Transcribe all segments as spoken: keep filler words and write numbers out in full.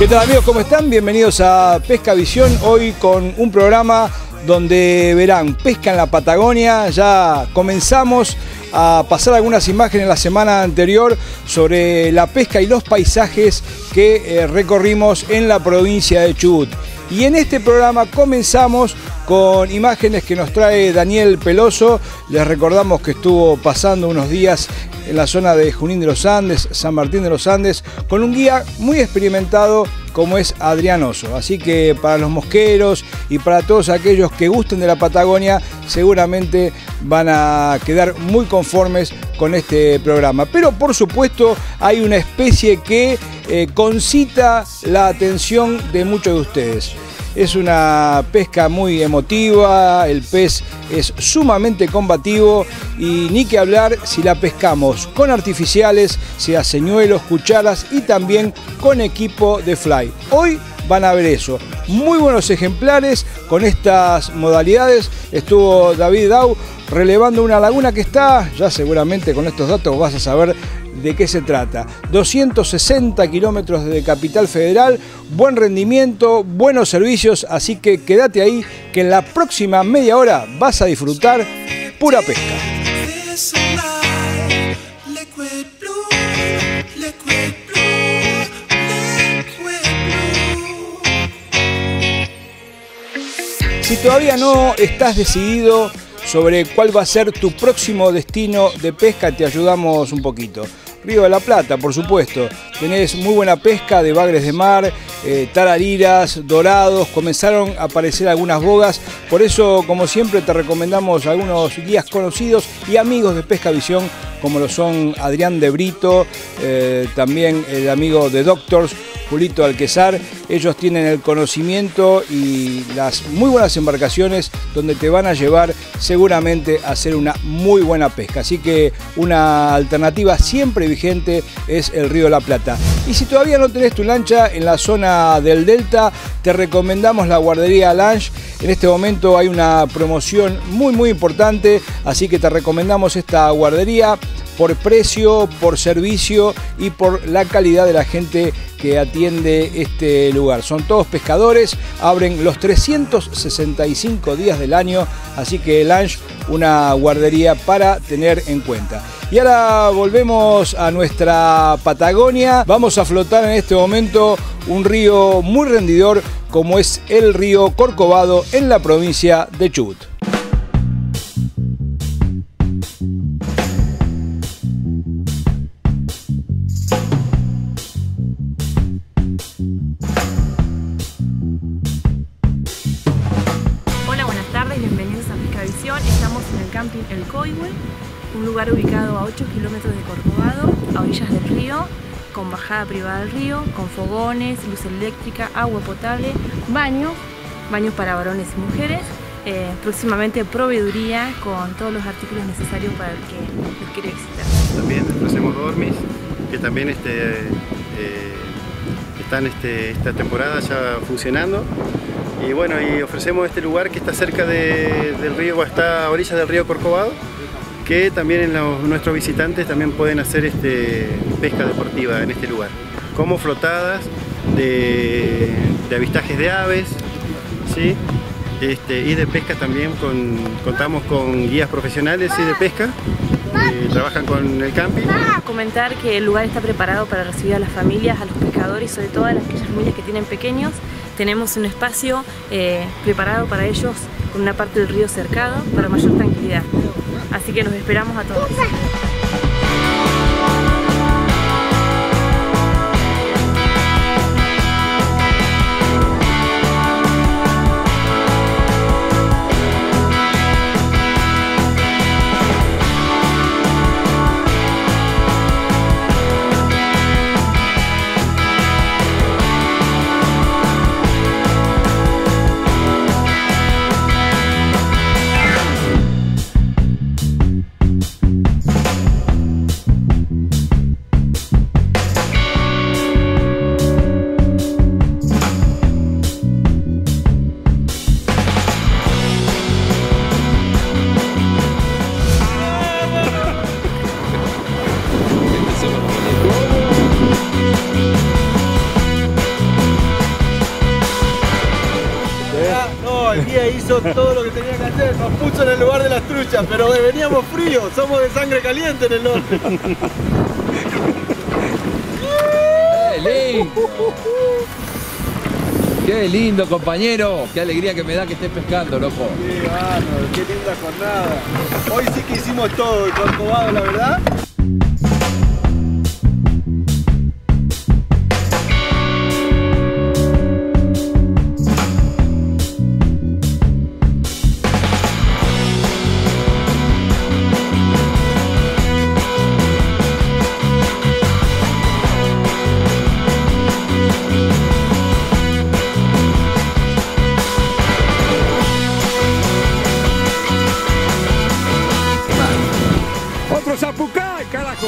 ¿Qué tal amigos? ¿Cómo están? Bienvenidos a Pesca Visión, hoy con un programa donde verán pesca en la Patagonia. Ya comenzamos a pasar algunas imágenes la semana anterior sobre la pesca y los paisajes que eh, recorrimos en la provincia de Chubut. Y en este programa comenzamos con imágenes que nos trae Daniel Peloso. Les recordamos que estuvo pasando unos días en la zona de Junín de los Andes, San Martín de los Andes, con un guía muy experimentado como es Adrián Oso. Así que para los mosqueros y para todos aquellos que gusten de la Patagonia, seguramente van a quedar muy conformes con este programa. Pero por supuesto hay una especie que eh, concita la atención de muchos de ustedes. Es una pesca muy emotiva, el pez es sumamente combativo y ni que hablar si la pescamos con artificiales, sea señuelos, cucharas y también con equipo de fly. Hoy van a ver eso, muy buenos ejemplares con estas modalidades. Estuvo David Dau relevando una laguna que está, ya seguramente con estos datos vas a saber de qué se trata. doscientos sesenta kilómetros de Capital Federal, buen rendimiento, buenos servicios, así que quédate ahí que en la próxima media hora vas a disfrutar pura pesca. Si todavía no estás decidido sobre cuál va a ser tu próximo destino de pesca, te ayudamos un poquito. Río de la Plata, por supuesto. Tenés muy buena pesca de bagres de mar, eh, tarariras, dorados. Comenzaron a aparecer algunas bogas. Por eso, como siempre, te recomendamos algunos guías conocidos y amigos de Pesca Visión, como lo son Adrián de Brito, eh, también el amigo de Doctors, Julito Alquezar. Ellos tienen el conocimiento y las muy buenas embarcaciones donde te van a llevar seguramente a hacer una muy buena pesca. Así que una alternativa siempre vigente es el Río de la Plata. Y si todavía no tenés tu lancha en la zona del Delta, te recomendamos la guardería Lange. En este momento hay una promoción muy muy importante, así que te recomendamos esta guardería por precio, por servicio y por la calidad de la gente que atiende este lugar. Son todos pescadores, abren los trescientos sesenta y cinco días del año, así que Lange, una guardería para tener en cuenta. Y ahora volvemos a nuestra Patagonia. Vamos a flotar en este momento un río muy rendidor como es el río Corcovado en la provincia de Chubut. Estamos en el camping El Coihue, un lugar ubicado a ocho kilómetros de Corcovado, a orillas del río, con bajada privada del río, con fogones, luz eléctrica, agua potable, baños, baños para varones y mujeres, eh, próximamente proveeduría con todos los artículos necesarios para el que los quiere visitar. También ofrecemos dormis, que también este, eh, están este, esta temporada ya funcionando. Y bueno, y ofrecemos este lugar que está cerca de, del río, está a orillas del río Corcovado, que también en los, nuestros visitantes también pueden hacer este, pesca deportiva en este lugar, como flotadas de, de avistajes de aves, ¿sí? Este, y de pesca también, con, contamos con guías profesionales y de pesca, que trabajan con el camping. Comentar que el lugar está preparado para recibir a las familias, a los pescadores y sobre todo a las aquellas familias que tienen pequeños. Tenemos un espacio eh, preparado para ellos con una parte del río cercado para mayor tranquilidad. Así que los esperamos a todos. lugar de las truchas, pero veníamos fríos, somos de sangre caliente en el norte. ¡Qué lindo! ¡Qué lindo, compañero! ¡Qué alegría que me da que estés pescando, loco! Sí, mano, qué linda jornada. Hoy sí que hicimos todo el Corcovado, la verdad. ¡Zapucay, carajo!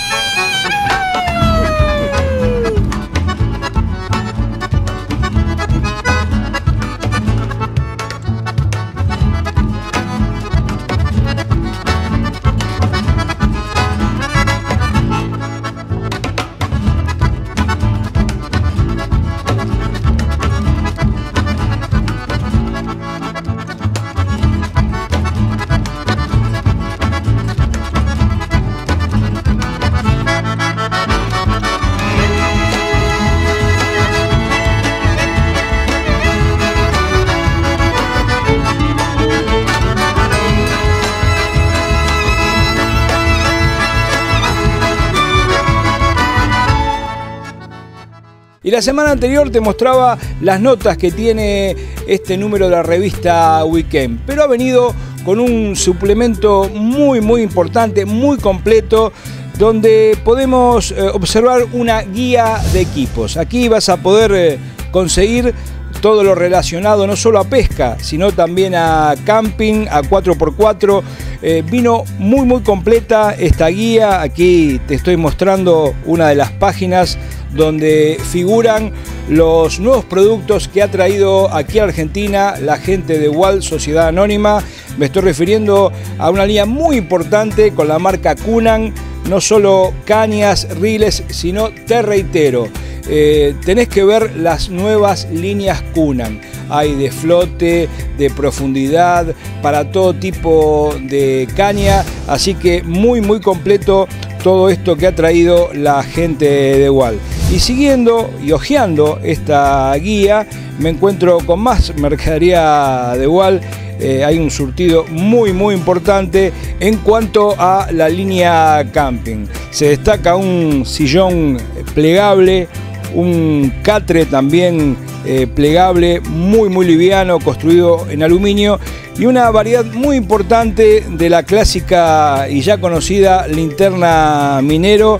Y la semana anterior te mostraba las notas que tiene este número de la revista Weekend, pero ha venido con un suplemento muy muy importante, muy completo, donde podemos eh, observar una guía de equipos. Aquí vas a poder eh, conseguir todo lo relacionado no solo a pesca, sino también a camping, a cuatro por cuatro. Eh, vino muy muy completa esta guía. Aquí te estoy mostrando una de las páginas donde figuran los nuevos productos que ha traído aquí a Argentina la gente de Wal Sociedad Anónima. Me estoy refiriendo a una línea muy importante con la marca Cunan, no solo cañas, riles, sino te reitero, eh, tenés que ver las nuevas líneas Cunan. Hay de flote, de profundidad, para todo tipo de caña, así que muy muy completo todo esto que ha traído la gente de Wal. Y siguiendo y hojeando esta guía, me encuentro con más mercadería de Wal. Eh, hay un surtido muy muy importante en cuanto a la línea camping. Se destaca un sillón plegable, un catre también eh, plegable, muy muy liviano, construido en aluminio, y una variedad muy importante de la clásica y ya conocida linterna minero,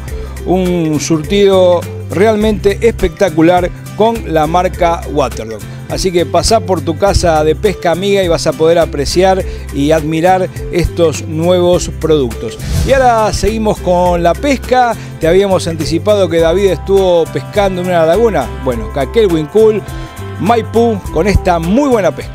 un surtido realmente espectacular con la marca Waterdog. Así que pasá por tu casa de pesca amiga y vas a poder apreciar y admirar estos nuevos productos. Y ahora seguimos con la pesca. Te habíamos anticipado que David estuvo pescando en una laguna. Bueno, Caquel, Huincul, Maipú, con esta muy buena pesca.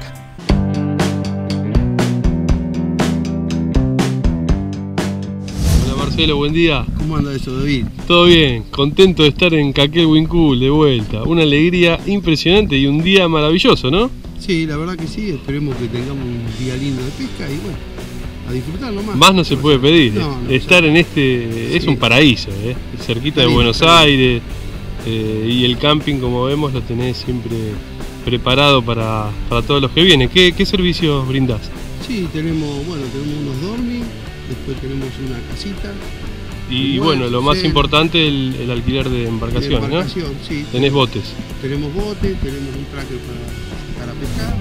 Marcelo, buen día. ¿Cómo anda eso, David? Todo bien, contento de estar en Caquel Huincul de vuelta. Una alegría impresionante y un día maravilloso, ¿no? Sí, la verdad que sí, esperemos que tengamos un día lindo de pesca y bueno, a disfrutar nomás. Más no se puede pedir, no, no, estar no. en este, sí. Es un paraíso, ¿eh? Cerquita de bien, Buenos Aires, eh, y el camping, como vemos, lo tenés siempre preparado para, para todos los que vienen. ¿Qué, qué servicios brindás? Sí, tenemos, bueno, tenemos unos dormis. Después tenemos una casita. Y bueno, lo más importante, el, el alquiler de embarcaciones, de embarcación, ¿no? Sí. Tenés botes. Tenemos botes, tenemos un tracker para, para pescar.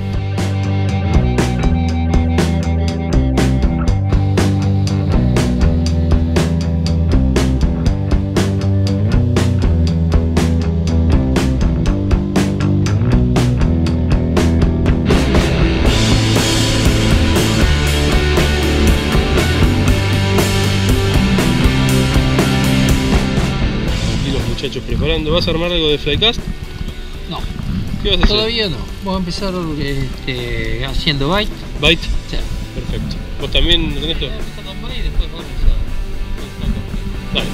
Muchachos, preparando. ¿Vas a armar algo de flycast? No. ¿Qué vas a hacer? Todavía no. Vamos a empezar este, haciendo bite. ¿Bite? Sí. Perfecto. ¿Vos también con esto? Vamos a comprar y después vamos a... Dale.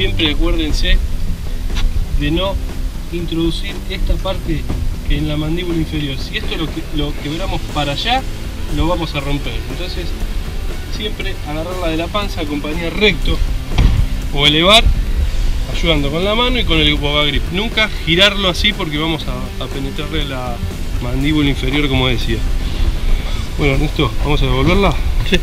siempre acuérdense de no introducir esta parte en la mandíbula inferior. Si esto lo, que, lo quebramos para allá, lo vamos a romper. Entonces, siempre agarrarla de la panza, acompañar recto o elevar, ayudando con la mano y con el boga grip. Nunca girarlo así porque vamos a, a penetrarle la mandíbula inferior, como decía. Bueno, Ernesto, vamos a devolverla. Sí.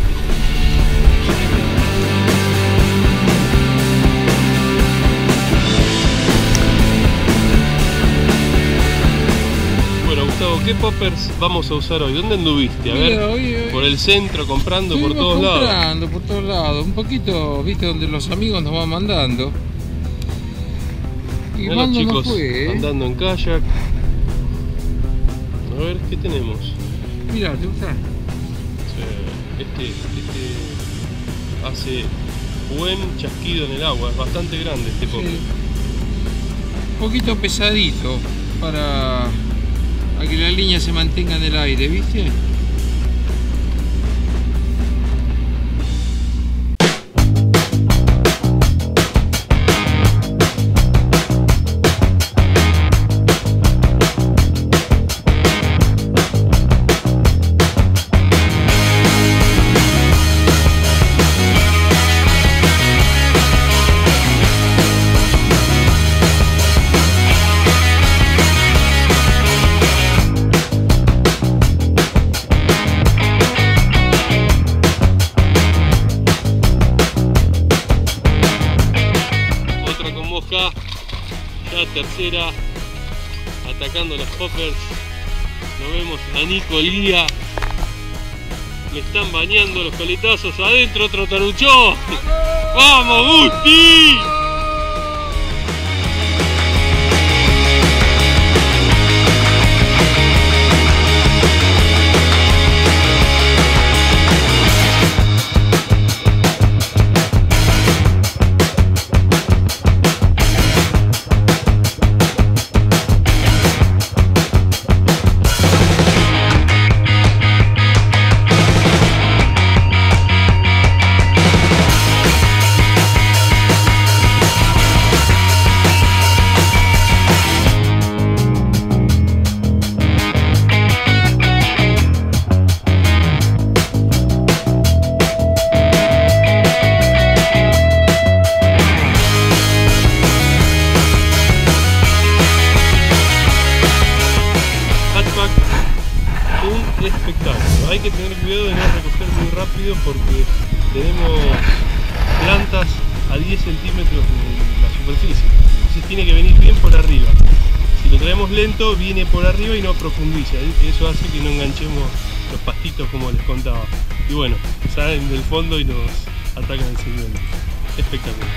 ¿Qué poppers vamos a usar hoy? ¿Dónde anduviste? A ver, Mira, hoy, hoy, por el centro, comprando por todos lados. Comprando por todos lados, un poquito, viste, donde los amigos nos van mandando. Y los chicos fue, andando en kayak. A ver, ¿qué tenemos? Mira, ¿te gusta? Sí, este, este hace buen chasquido en el agua, es bastante grande este popper. Sí. Un poquito pesadito para... a que la línea se mantenga en el aire, ¿viste? Tercera, atacando los poppers. Lo vemos a Nico Lía. Le están bañando los coletazos adentro, otro taruchón. ¡Vamos, Gusti! Hay que tener cuidado de no recoger muy rápido porque tenemos plantas a diez centímetros de la superficie, entonces tiene que venir bien por arriba. Si lo traemos lento, viene por arriba y no profundiza, eso hace que no enganchemos los pastitos como les contaba. Y bueno, salen del fondo y nos atacan enseguida. Espectacular.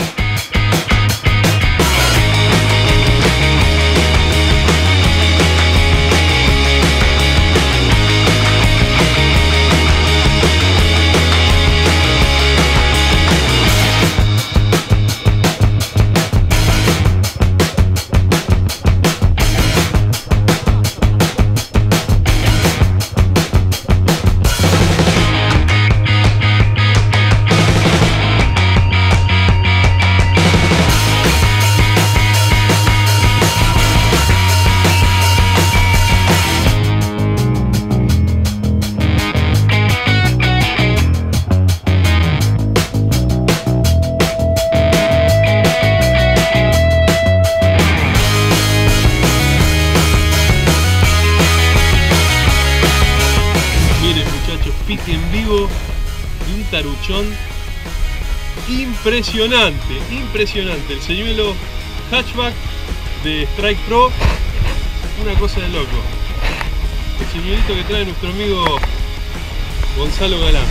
En vivo y un taruchón impresionante, impresionante. El señuelo hatchback de Strike Pro, una cosa de loco. El señuelito que trae nuestro amigo Gonzalo Galán.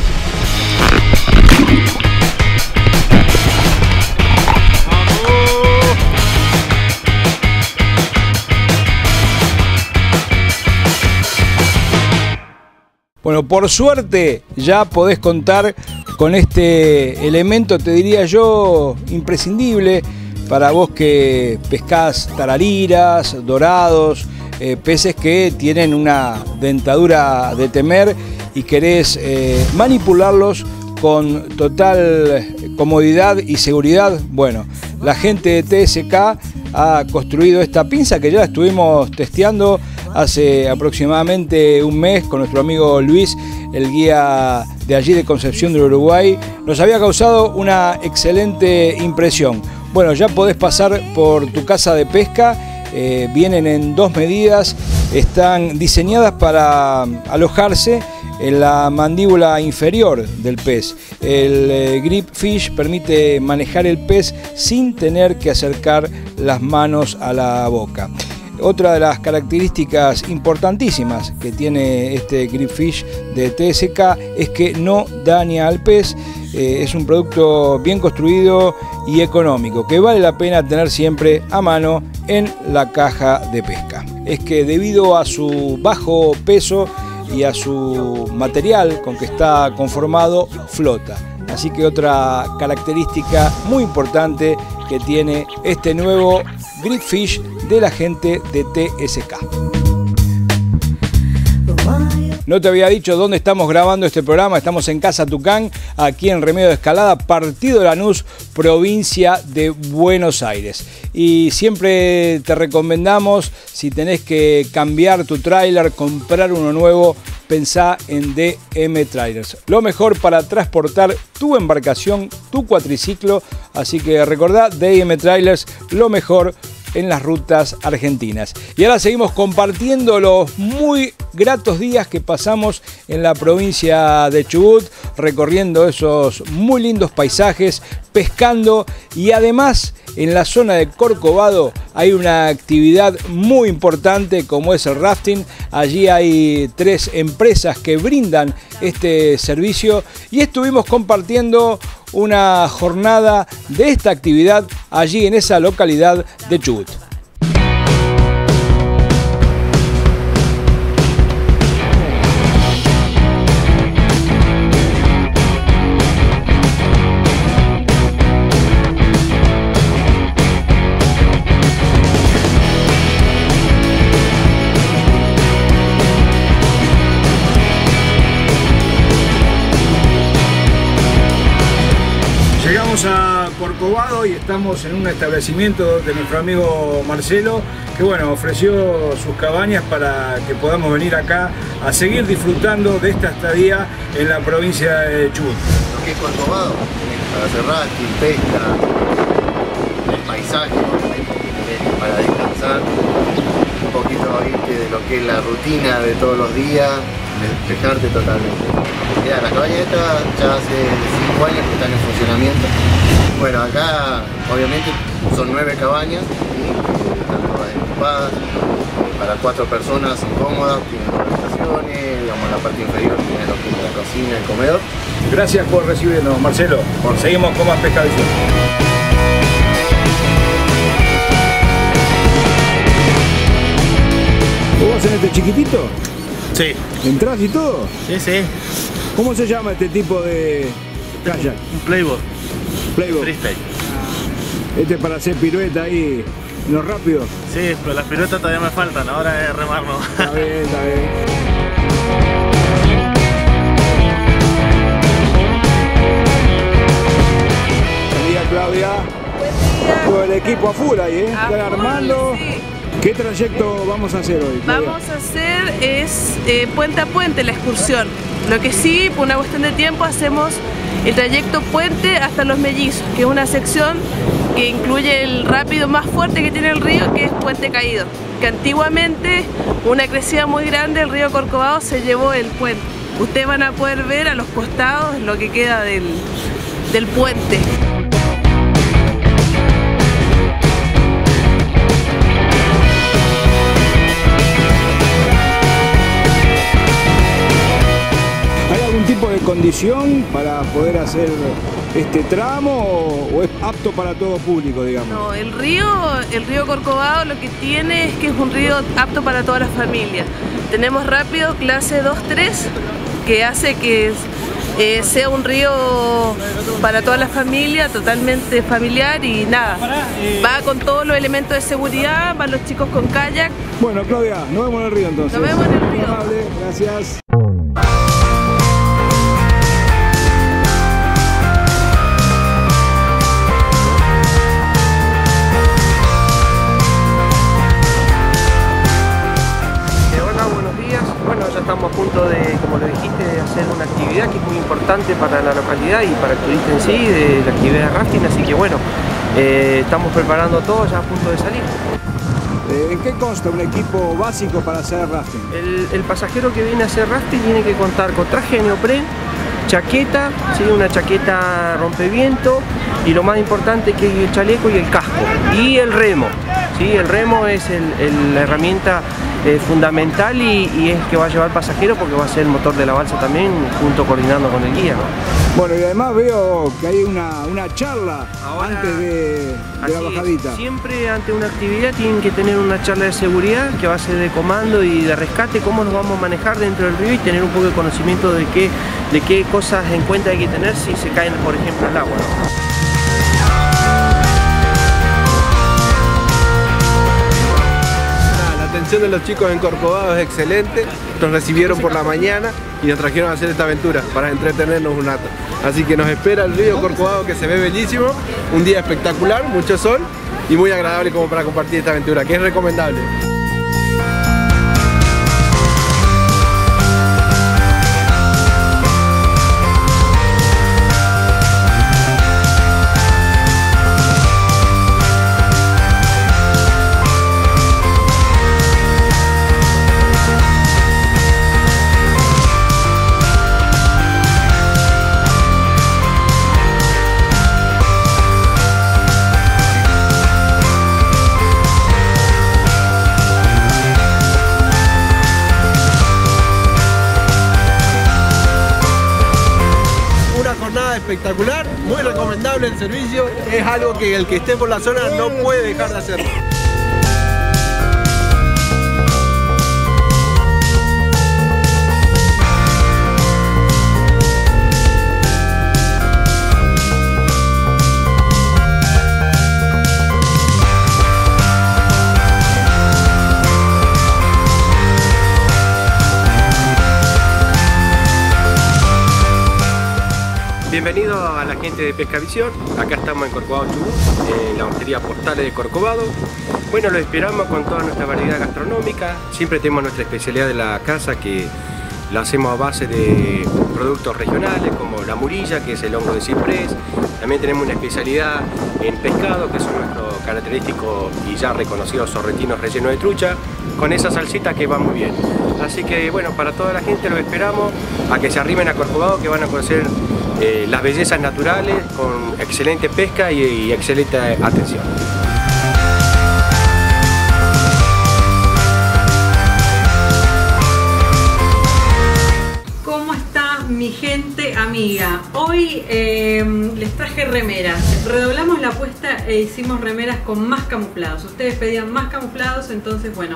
Bueno, por suerte ya podés contar con este elemento, te diría yo, imprescindible para vos que pescás tarariras, dorados, eh, peces que tienen una dentadura de temer y querés eh, manipularlos con total comodidad y seguridad. Bueno, la gente de T S K ha construido esta pinza que ya estuvimos testeando hace aproximadamente un mes con nuestro amigo Luis, el guía de allí de Concepción del Uruguay. Nos había causado una excelente impresión. Bueno, ya podés pasar por tu casa de pesca. Eh, vienen en dos medidas, están diseñadas para alojarse en la mandíbula inferior del pez. El eh, Grip Fish permite manejar el pez sin tener que acercar las manos a la boca. Otra de las características importantísimas que tiene este Grip Fish de T S K es que no daña al pez. Eh, es un producto bien construido y económico que vale la pena tener siempre a mano en la caja de pesca. Es que debido a su bajo peso y a su material con que está conformado, flota. Así que otra característica muy importante que tiene este nuevo Grip Fish de la gente de T S K. No te había dicho dónde estamos grabando este programa. Estamos en Casa Tucán, aquí en Remedio de Escalada, partido de Lanús, provincia de Buenos Aires. Y siempre te recomendamos, si tenés que cambiar tu tráiler, comprar uno nuevo, pensá en D M Trailers. Lo mejor para transportar tu embarcación, tu cuatriciclo. Así que recordá, D M Trailers, lo mejor en las rutas argentinas. Y ahora seguimos compartiendo los muy gratos días que pasamos en la provincia de Chubut, recorriendo esos muy lindos paisajes, pescando, y además en la zona de Corcovado hay una actividad muy importante como es el rafting. Allí hay tres empresas que brindan este servicio y estuvimos compartiendo una jornada de esta actividad allí en esa localidad de Chubut. A Corcovado y estamos en un establecimiento de nuestro amigo Marcelo, que bueno, ofreció sus cabañas para que podamos venir acá a seguir disfrutando de esta estadía en la provincia de Chubut. Lo que es Corcovado, para hacer rafting, pesca, el paisaje, para descansar, un poquito ¿viste? De lo que es la rutina de todos los días, despejarte totalmente. Mirá, la cabaña esta ya hace cinco años que están en funcionamiento. Bueno, acá obviamente son nueve cabañas y están todas equipadas para cuatro personas, son cómodas, tienen dos habitaciones, digamos, la parte inferior tiene lo que es la cocina, el comedor. Gracias por recibirnos, Marcelo. Seguimos con más Pescavisión. ¿Vos vas en este chiquitito? Sí. ¿Entrás y todo? Sí, sí. ¿Cómo se llama este tipo de kayak? Un playboard. Playboard. Freestyle. Este es para hacer pirueta ahí, no rápido. Sí, pero las piruetas todavía me faltan, ahora es remarlo. Está bien, está bien. Buen día, Claudia. Buen día. Todo el equipo a full ahí, ¿eh? A Están full, armando. sí. ¿Qué trayecto vamos a hacer hoy, Claudia? Vamos a hacer es eh, puente a puente la excursión. Lo que sí, por una cuestión de tiempo, hacemos el trayecto puente hasta Los Mellizos, que es una sección que incluye el rápido más fuerte que tiene el río, que es Puente Caído. Que antiguamente, una crecida muy grande, el río Corcovado se llevó el puente. Ustedes van a poder ver a los costados lo que queda del, del puente. ¿Tipo de condición para poder hacer este tramo o, o es apto para todo público, digamos? No, el río, el río Corcovado lo que tiene es que es un río apto para todas las familias. Tenemos rápido clase dos tres, que hace que eh, sea un río para toda la familia, totalmente familiar y nada. Va con todos los elementos de seguridad, van los chicos con kayak. Bueno, Claudia, nos vemos en el río entonces. Nos vemos en el río. Amable, gracias. momento de, como lo dijiste, de hacer una actividad que es muy importante para la localidad y para el turista en sí, de la actividad de rafting, así que bueno, eh, estamos preparando todo ya a punto de salir. ¿En qué consta un equipo básico para hacer rafting? El, el pasajero que viene a hacer rafting tiene que contar con traje de neopren, chaqueta, ¿sí? Una chaqueta rompeviento y lo más importante que es el chaleco y el casco y el remo. ¿Sí? El remo es el, el, la herramienta eh, fundamental y, y es que va a llevar al pasajero porque va a ser el motor de la balsa también, junto coordinando con el guía, ¿no? Bueno, y además veo que hay una, una charla ahora, antes de, de la bajadita. Es, siempre ante una actividad tienen que tener una charla de seguridad que va a ser de comando y de rescate, cómo nos vamos a manejar dentro del río y tener un poco de conocimiento de qué, de qué cosas en cuenta hay que tener si se caen, por ejemplo, al agua, ¿no? La atención de los chicos en Corcovado es excelente, nos recibieron por la mañana y nos trajeron a hacer esta aventura para entretenernos un rato. Así que nos espera el río Corcovado, que se ve bellísimo, un día espectacular, mucho sol y muy agradable como para compartir esta aventura, que es recomendable. Espectacular, muy recomendable el servicio, es algo que el que esté por la zona no puede dejar de hacerlo. Bienvenido a la gente de Pescavisión, acá estamos en Corcovado Chubut, en la hostería Portales de Corcovado. Bueno, lo esperamos con toda nuestra variedad gastronómica, siempre tenemos nuestra especialidad de la casa que la hacemos a base de productos regionales como la murilla, que es el hongo de ciprés. También tenemos una especialidad en pescado, que son nuestros característicos y ya reconocidos sorrentinos rellenos de trucha, con esa salsita que va muy bien. Así que bueno, para toda la gente los esperamos a que se arrimen a Corcovado, que van a conocer eh, las bellezas naturales con excelente pesca y, y excelente atención. Mi gente amiga, hoy eh, les traje remeras, redoblamos la apuesta e hicimos remeras con más camuflados. Ustedes pedían más camuflados, entonces bueno,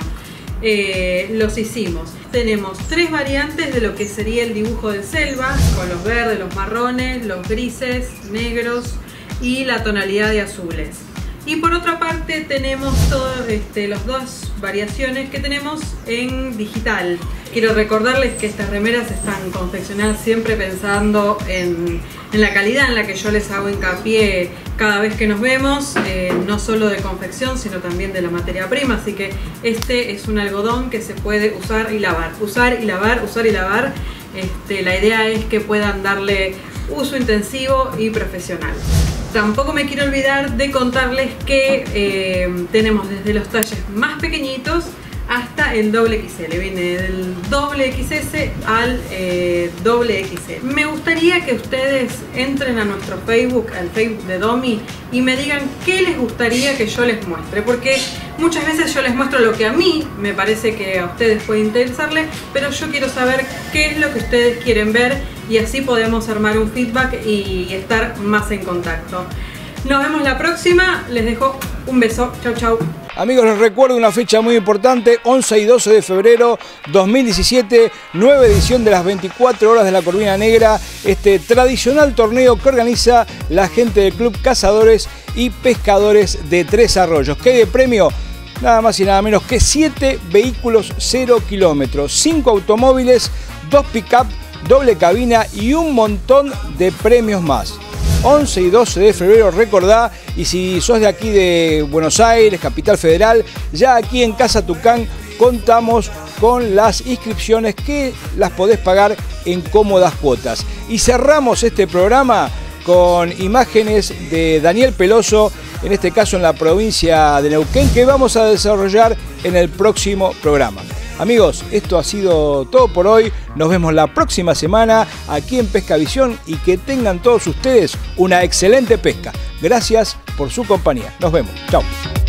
eh, los hicimos. Tenemos tres variantes de lo que sería el dibujo de selva, con los verdes, los marrones, los grises, negros y la tonalidad de azules. Y por otra parte tenemos todas este, las dos variaciones que tenemos en digital. Quiero recordarles que estas remeras están confeccionadas siempre pensando en, en la calidad en la que yo les hago hincapié cada vez que nos vemos, eh, no solo de confección sino también de la materia prima, así que este es un algodón que se puede usar y lavar, usar y lavar, usar y lavar. Este, la idea es que puedan darle uso intensivo y profesional. Tampoco me quiero olvidar de contarles que eh, tenemos desde los talles más pequeñitos hasta el doble equis ele, viene del doble equis ese al eh, doble equis ele. Me gustaría que ustedes entren a nuestro Facebook, al Facebook de Domi, y me digan qué les gustaría que yo les muestre, porque muchas veces yo les muestro lo que a mí me parece que a ustedes puede interesarles, pero yo quiero saber qué es lo que ustedes quieren ver y así podemos armar un feedback y estar más en contacto. Nos vemos la próxima, les dejo un beso, chau chau. Amigos, les recuerdo una fecha muy importante, once y doce de febrero dos mil diecisiete, nueva edición de las veinticuatro horas de la Corvina Negra, este tradicional torneo que organiza la gente del Club Cazadores y Pescadores de Tres Arroyos. ¿Qué hay de premio? Nada más y nada menos que siete vehículos cero kilómetros, cinco automóviles, dos pick-up, doble cabina y un montón de premios más. once y doce de febrero, recordá, y si sos de aquí de Buenos Aires, Capital Federal, ya aquí en Casa Tucán contamos con las inscripciones que las podés pagar en cómodas cuotas. Y cerramos este programa con imágenes de Daniel Peloso, en este caso en la provincia de Neuquén, que vamos a desarrollar en el próximo programa. Amigos, esto ha sido todo por hoy. Nos vemos la próxima semana aquí en Pescavisión y que tengan todos ustedes una excelente pesca. Gracias por su compañía. Nos vemos. Chao.